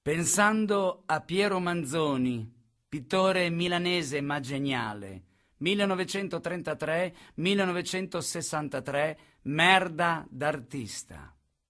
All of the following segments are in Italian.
Pensando a Piero Manzoni, pittore milanese ma geniale, 1933-1963, merda d'artista.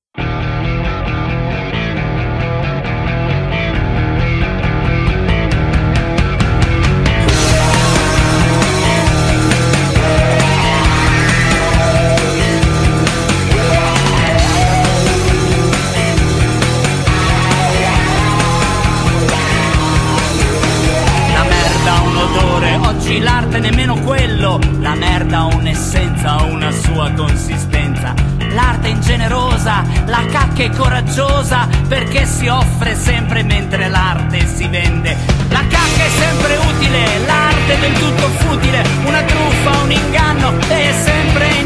Oggi l'arte nemmeno quello, la merda ha un'essenza, una sua consistenza. L'arte è ingenerosa, la cacca è coraggiosa, perché si offre sempre mentre l'arte si vende. La cacca è sempre utile, l'arte è del tutto futile, una truffa, un inganno, è sempre